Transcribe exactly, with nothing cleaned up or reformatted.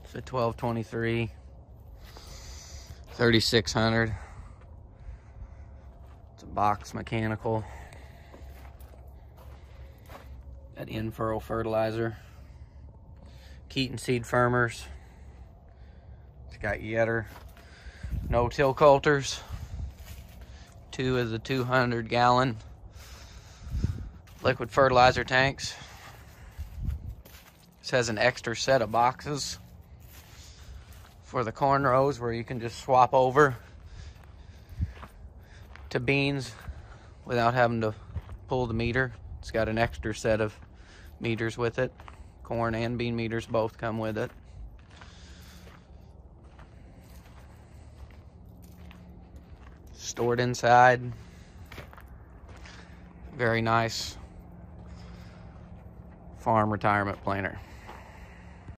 It's a twelve twenty-three, thirty-six hundred. It's a box mechanical. Got in-furrow fertilizer. Keaton seed firmers. It's got Yetter. No-till coulters. Two of the two hundred gallon liquid fertilizer tanks. This has an extra set of boxes for the corn rows where you can just swap over to beans without having to pull the meter. It's got an extra set of meters with it. Corn and bean meters both come with it. Stored inside. Very nice farm retirement planter.